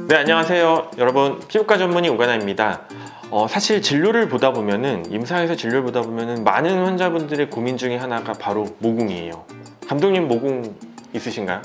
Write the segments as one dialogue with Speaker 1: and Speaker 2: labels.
Speaker 1: 네, 안녕하세요 여러분, 피부과 전문의 오가나입니다. 사실 진료를 보다 보면은 임상에서 진료를 보다 보면은 많은 환자분들의 고민 중에 하나가 바로 모공이에요. 감독님 모공 있으신가요?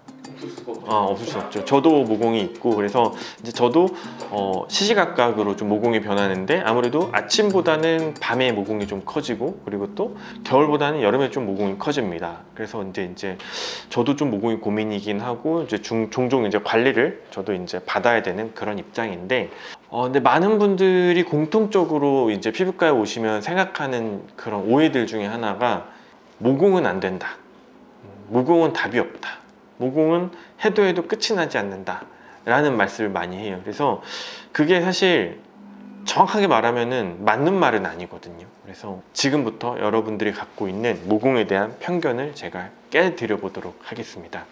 Speaker 1: 없을 수 없죠. 저도 모공이 있고, 그래서 이제 저도 시시각각으로 좀 모공이 변하는데, 아무래도 아침보다는 밤에 모공이 좀 커지고, 그리고 또 겨울보다는 여름에 좀 모공이 커집니다. 그래서 이제 저도 좀 모공이 고민이긴 하고, 이제 종종 이제 관리를 저도 이제 받아야 되는 그런 입장인데, 근데 많은 분들이 공통적으로 이제 피부과에 오시면 생각하는 그런 오해들 중에 하나가 모공은 안 된다, 모공은 답이 없다, 모공은 해도 끝이 나지 않는다 라는 말씀을 많이 해요. 그래서 그게 사실 정확하게 말하면은 맞는 말은 아니거든요. 그래서 지금부터 여러분들이 갖고 있는 모공에 대한 편견을 제가 깨드려 보도록 하겠습니다.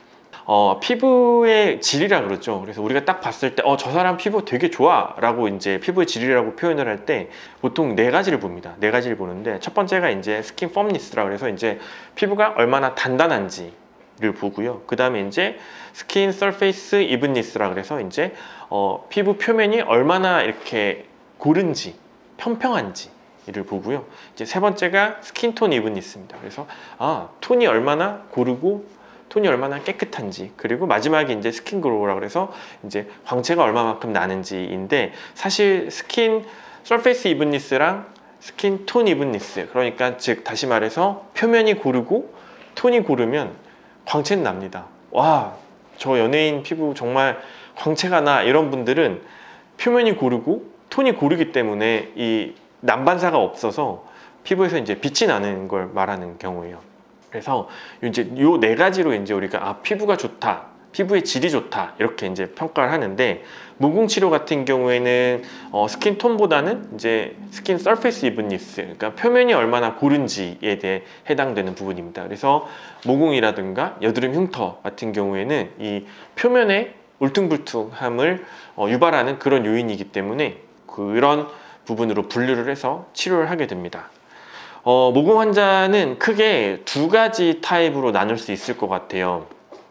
Speaker 1: 피부의 질이라 그러죠. 그래서 우리가 딱 봤을 때 저 사람 피부 되게 좋아 라고 이제 피부의 질이라고 표현을 할 때 보통 네 가지를 봅니다. 네 가지를 보는데, 첫 번째가 이제 스킨 펌니스라 그래서 이제 피부가 얼마나 단단한지 를 보고요. 그 다음에 이제 스킨 서페이스 이븐니스라 그래서 이제 피부 표면이 얼마나 이렇게 고른지, 평평한지를 보고요. 이제 세 번째가 스킨 톤 이븐니스입니다. 그래서 톤이 얼마나 고르고 톤이 얼마나 깨끗한지, 그리고 마지막에 이제 스킨 글로우라 그래서 이제 광채가 얼마만큼 나는지인데, 사실 스킨 서페이스 이븐니스랑 스킨 톤 이븐니스, 그러니까 즉 다시 말해서 표면이 고르고 톤이 고르면 광채는 납니다. 와, 저 연예인 피부 정말 광채가 나, 이런 분들은 표면이 고르고 톤이 고르기 때문에 이 난반사가 없어서 피부에서 이제 빛이 나는 걸 말하는 경우예요. 그래서 이제 요 네 가지로 이제 우리가 피부가 좋다, 피부의 질이 좋다 이렇게 이제 평가를 하는데, 모공 치료 같은 경우에는 스킨 톤보다는 이제 스킨 서페이스 이븐니스, 그러니까 표면이 얼마나 고른지에 대해 해당되는 부분입니다. 그래서 모공이라든가 여드름 흉터 같은 경우에는 이 표면의 울퉁불퉁함을 유발하는 그런 요인이기 때문에 그런 부분으로 분류를 해서 치료를 하게 됩니다. 모공 환자는 크게 두 가지 타입으로 나눌 수 있을 것 같아요.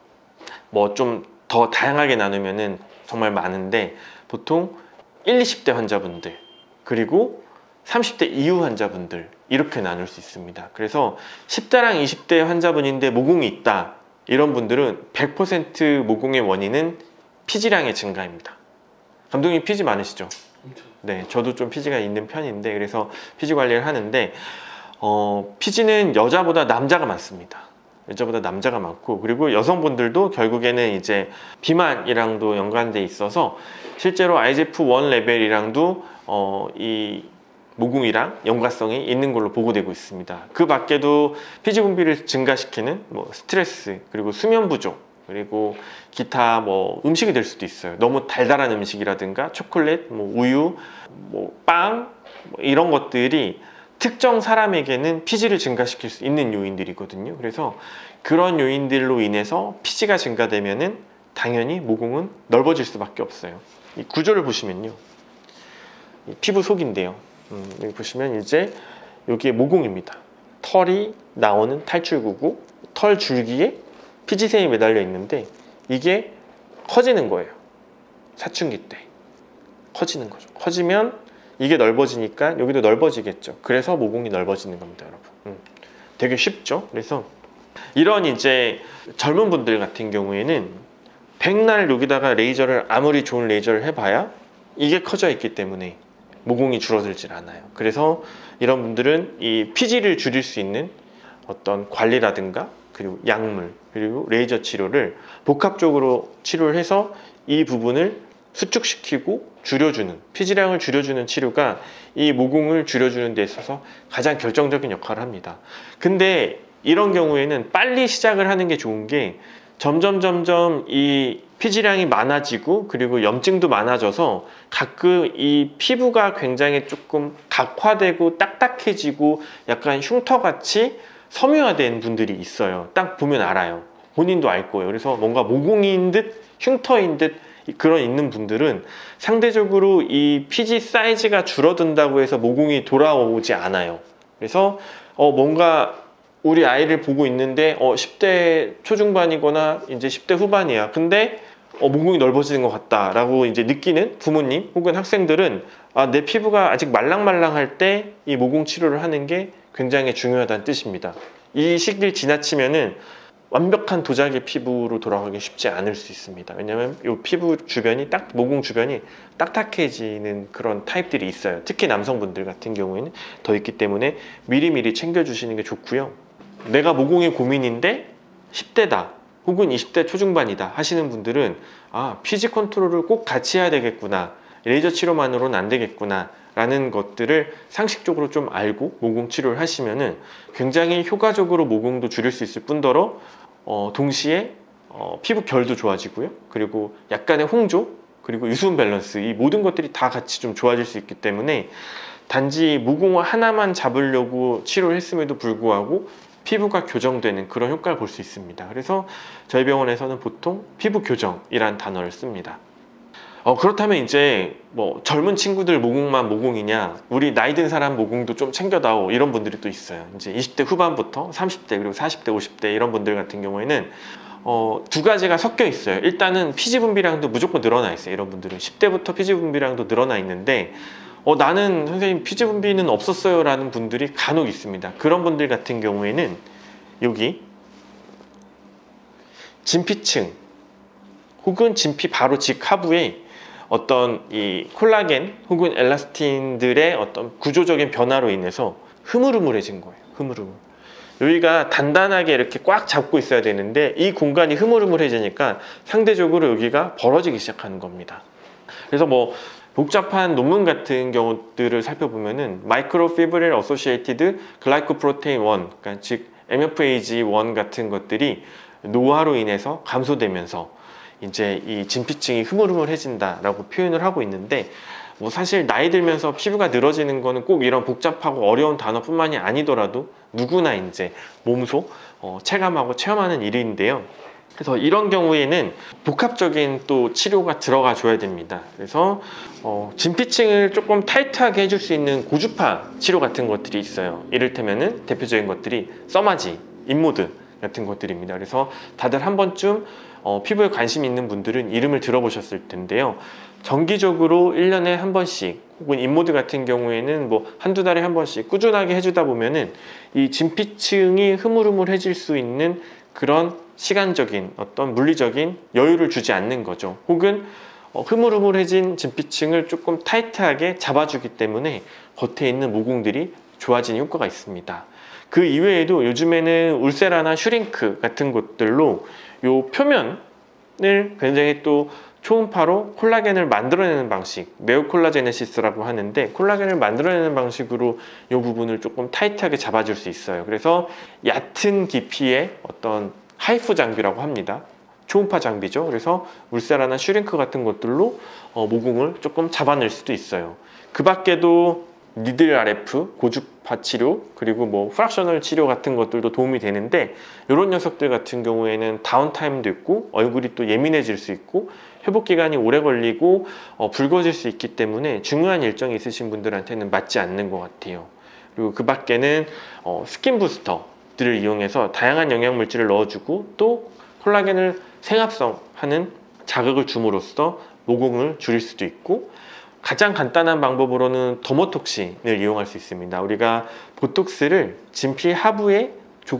Speaker 1: 뭐 좀 더 다양하게 나누면은 정말 많은데, 보통 1, 20대 환자분들, 그리고 30대 이후 환자분들, 이렇게 나눌 수 있습니다. 그래서 10대랑 20대 환자분인데 모공이 있다, 이런 분들은 100% 모공의 원인은 피지량의 증가입니다. 감독님 피지 많으시죠? 네, 저도 좀 피지가 있는 편인데, 그래서 피지 관리를 하는데 피지는 여자보다 남자가 많습니다. 여자보다 남자가 많고, 그리고 여성분들도 결국에는 이제 비만이랑도 연관돼 있어서 실제로 IGF-1 레벨이랑도 이 모공이랑 연관성이 있는 걸로 보고되고 있습니다. 그 밖에도 피지 분비를 증가시키는 스트레스, 그리고 수면 부족, 그리고 기타 음식이 될 수도 있어요. 너무 달달한 음식이라든가 초콜릿, 우유, 빵, 이런 것들이 특정 사람에게는 피지를 증가시킬 수 있는 요인들이거든요. 그래서 그런 요인들로 인해서 피지가 증가되면은 당연히 모공은 넓어질 수밖에 없어요. 이 구조를 보시면요, 이 피부 속인데요, 여기 보시면 이제 여기에 모공입니다. 털이 나오는 탈출구고, 털 줄기에 피지샘이 매달려 있는데 이게 커지는 거예요. 사춘기 때 커지는 거죠. 커지면 이게 넓어지니까 여기도 넓어지겠죠. 그래서 모공이 넓어지는 겁니다, 여러분. 되게 쉽죠? 그래서 이런 이제 젊은 분들 같은 경우에는 백날 여기다가 레이저를, 아무리 좋은 레이저를 해봐야 이게 커져 있기 때문에 모공이 줄어들질 않아요. 그래서 이런 분들은 이 피지를 줄일 수 있는 어떤 관리라든가, 그리고 약물, 그리고 레이저 치료를 복합적으로 치료를 해서 이 부분을 수축시키고 줄여주는, 피지량을 줄여주는 치료가 이 모공을 줄여주는 데 있어서 가장 결정적인 역할을 합니다. 근데 이런 경우에는 빨리 시작을 하는 게 좋은 게, 점점 이 피지량이 많아지고, 그리고 염증도 많아져서 가끔 이 피부가 굉장히 조금 각화되고 딱딱해지고 약간 흉터같이 섬유화된 분들이 있어요. 딱 보면 알아요. 본인도 알 거예요. 그래서 뭔가 모공인 듯 흉터인 듯 그런 있는 분들은 상대적으로 이 피지 사이즈가 줄어든다고 해서 모공이 돌아오지 않아요. 그래서 뭔가 우리 아이를 보고 있는데 10대 초중반이거나 이제 10대 후반이야. 근데 모공이 넓어지는 것 같다라고 이제 느끼는 부모님 혹은 학생들은 내 피부가 아직 말랑말랑할 때 이 모공 치료를 하는 게 굉장히 중요하다는 뜻입니다. 이 시기를 지나치면은 완벽한 도자기 피부로 돌아가기 쉽지 않을 수 있습니다. 왜냐하면 이 피부 주변이 모공 주변이 딱딱해지는 그런 타입들이 있어요. 특히 남성분들 같은 경우에는 더 있기 때문에 미리미리 챙겨주시는 게 좋고요. 내가 모공이 고민인데 10대다 혹은 20대 초중반이다 하시는 분들은 피지 컨트롤을 꼭 같이 해야 되겠구나, 레이저 치료만으로는 안 되겠구나 라는 것들을 상식적으로 좀 알고 모공 치료를 하시면은 굉장히 효과적으로 모공도 줄일 수 있을 뿐더러 동시에 피부 결도 좋아지고요. 그리고 약간의 홍조 그리고 유수분 밸런스, 이 모든 것들이 다 같이 좀 좋아질 수 있기 때문에 단지 모공 하나만 잡으려고 치료를 했음에도 불구하고 피부가 교정되는 그런 효과를 볼 수 있습니다. 그래서 저희 병원에서는 보통 피부 교정이란 단어를 씁니다. 그렇다면 이제 뭐 젊은 친구들 모공만 모공이냐, 우리 나이 든 사람 모공도 좀 챙겨다오, 이런 분들이 또 있어요. 이제 20대 후반부터 30대 그리고 40대 50대 이런 분들 같은 경우에는 두 가지가 섞여 있어요. 일단은 피지 분비량도 무조건 늘어나 있어요. 이런 분들은 10대부터 피지 분비량도 늘어나 있는데 나는 선생님 피지 분비는 없었어요 라는 분들이 간혹 있습니다. 그런 분들 같은 경우에는 여기 진피층 혹은 진피 바로 직하부에 어떤 이 콜라겐 혹은 엘라스틴들의 어떤 구조적인 변화로 인해서 흐물흐물해진 거예요. 흐물흐물. 여기가 단단하게 이렇게 꽉 잡고 있어야 되는데 이 공간이 흐물흐물해지니까 상대적으로 여기가 벌어지기 시작하는 겁니다. 그래서 뭐 복잡한 논문 같은 경우들을 살펴보면은 마이크로피브릴 어소시에이티드 글라이코프로테인 1, 그러니까 즉 MFAG1 같은 것들이 노화로 인해서 감소되면서 이제 이 진피층이 흐물흐물해진다라고 표현을 하고 있는데, 뭐 사실 나이 들면서 피부가 늘어지는 거는 꼭 이런 복잡하고 어려운 단어뿐만이 아니더라도 누구나 이제 몸소 체감하고 체험하는 일인데요. 그래서 이런 경우에는 복합적인 또 치료가 들어가 줘야 됩니다. 그래서 진피층을 조금 타이트하게 해줄 수 있는 고주파 치료 같은 것들이 있어요. 이를테면은 대표적인 것들이 써마지, 인모드 같은 것들입니다. 그래서 다들 한 번쯤 피부에 관심 있는 분들은 이름을 들어보셨을 텐데요. 정기적으로 1년에 한 번씩 혹은 인모드 같은 경우에는 뭐 한두 달에 한 번씩 꾸준하게 해주다 보면은 이 진피층이 흐물흐물해질 수 있는 그런 시간적인 어떤 물리적인 여유를 주지 않는 거죠. 혹은 흐물흐물해진 진피층을 조금 타이트하게 잡아주기 때문에 겉에 있는 모공들이 좋아지는 효과가 있습니다. 그 이외에도 요즘에는 울세라나 슈링크 같은 것들로 요 표면을 굉장히 또 초음파로 콜라겐을 만들어내는 방식, 네오콜라제네시스라고 하는데, 콜라겐을 만들어내는 방식으로 이 부분을 조금 타이트하게 잡아줄 수 있어요. 그래서 얕은 깊이의 어떤 하이프 장비라고 합니다. 초음파 장비죠. 그래서 울세라나 슈링크 같은 것들로 모공을 조금 잡아낼 수도 있어요. 그 밖에도 니들 RF, 고주파 치료, 그리고 뭐 프락셔널 치료 같은 것들도 도움이 되는데, 이런 녀석들 같은 경우에는 다운타임도 있고 얼굴이 또 예민해질 수 있고 회복 기간이 오래 걸리고 붉어질 수 있기 때문에 중요한 일정이 있으신 분들한테는 맞지 않는 것 같아요. 그리고 그 밖에는 스킨 부스터들을 이용해서 다양한 영양물질을 넣어주고 또 콜라겐을 생합성하는 자극을 줌으로써 모공을 줄일 수도 있고, 가장 간단한 방법으로는 더모톡신을 이용할 수 있습니다. 우리가 보톡스를 진피 하부에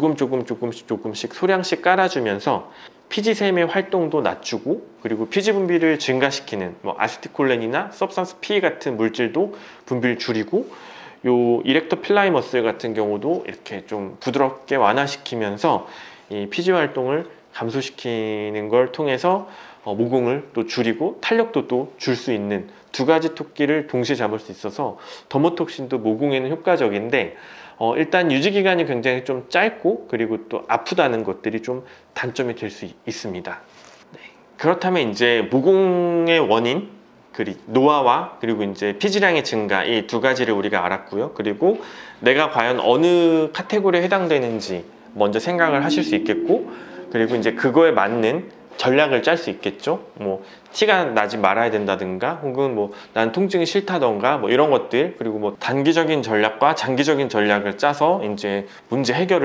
Speaker 1: 조금씩 소량씩 깔아주면서 피지샘의 활동도 낮추고, 그리고 피지 분비를 증가시키는 뭐 아세틸콜린이나 substance P 같은 물질도 분비를 줄이고, 요 이렉터 필라이 머슬 같은 경우도 이렇게 좀 부드럽게 완화시키면서 이 피지 활동을 감소시키는 걸 통해서 모공을 또 줄이고 탄력도 또 줄 수 있는 두 가지 토끼를 동시에 잡을 수 있어서 더모톡신도 모공에는 효과적인데, 일단 유지기간이 굉장히 좀 짧고 그리고 또 아프다는 것들이 좀 단점이 될 수 있습니다. 네. 그렇다면 이제 모공의 원인, 노화와 그리고 이제 피지량의 증가, 이 두 가지를 우리가 알았고요. 그리고 내가 과연 어느 카테고리에 해당되는지 먼저 생각을 하실 수 있겠고, 그리고 이제 그거에 맞는 전략을 짤 수 있겠죠. 뭐 티가 나지 말아야 된다든가, 혹은 뭐 난 통증이 싫다던가, 뭐 이런 것들, 그리고 뭐 단기적인 전략과 장기적인 전략을 짜서 이제 문제 해결을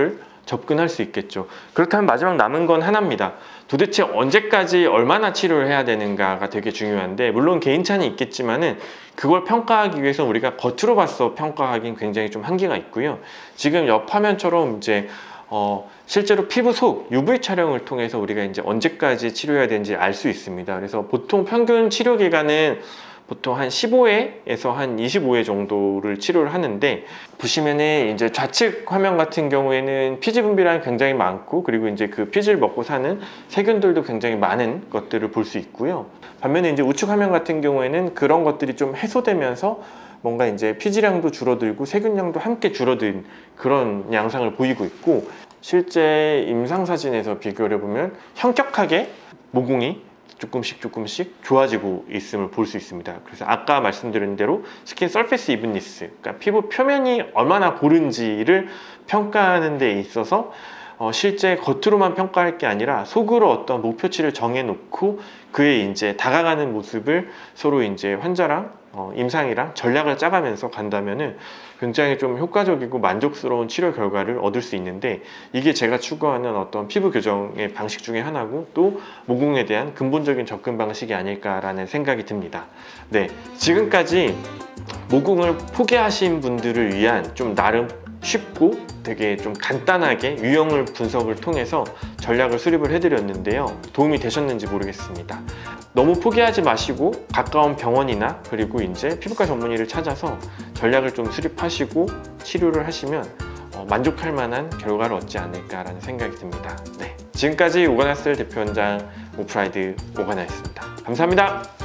Speaker 1: 접근할 수 있겠죠. 그렇다면 마지막 남은 건 하나입니다. 도대체 언제까지 얼마나 치료를 해야 되는가가 되게 중요한데, 물론 개인차는 있겠지만은 그걸 평가하기 위해서 우리가 겉으로 봐서 평가하기는 굉장히 좀 한계가 있고요. 지금 옆 화면처럼 이제 실제로 피부 속 UV 촬영을 통해서 우리가 이제 언제까지 치료해야 되는지 알 수 있습니다. 그래서 보통 평균 치료 기간은 보통 한 15회에서 한 25회 정도를 치료를 하는데, 보시면은 이제 좌측 화면 같은 경우에는 피지 분비량이 굉장히 많고, 그리고 이제 그 피지를 먹고 사는 세균들도 굉장히 많은 것들을 볼 수 있고요. 반면에 이제 우측 화면 같은 경우에는 그런 것들이 좀 해소되면서 뭔가 이제 피지량도 줄어들고 세균량도 함께 줄어든 그런 양상을 보이고 있고, 실제 임상 사진에서 비교를 해보면 현격하게 모공이 조금씩 좋아지고 있음을 볼 수 있습니다. 그래서 아까 말씀드린 대로 스킨 서페이스 이븐니스, 그러니까 피부 표면이 얼마나 고른지를 평가하는 데 있어서 실제 겉으로만 평가할 게 아니라 속으로 어떤 목표치를 정해놓고 그에 이제 다가가는 모습을 서로 이제 환자랑 임상이랑 전략을 짜가면서 간다면은 굉장히 좀 효과적이고 만족스러운 치료 결과를 얻을 수 있는데, 이게 제가 추구하는 어떤 피부 교정의 방식 중에 하나고, 또 모공에 대한 근본적인 접근 방식이 아닐까라는 생각이 듭니다. 네, 지금까지 모공을 포기하신 분들을 위한 좀 나름 쉽고 되게 좀 간단하게 유형을 분석을 통해서 전략을 수립을 해드렸는데요. 도움이 되셨는지 모르겠습니다. 너무 포기하지 마시고 가까운 병원이나 그리고 이제 피부과 전문의를 찾아서 전략을 좀 수립하시고 치료를 하시면 만족할 만한 결과를 얻지 않을까라는 생각이 듭니다. 네, 지금까지 오가나스 대표원장 오프라이드 오가나였습니다. 감사합니다.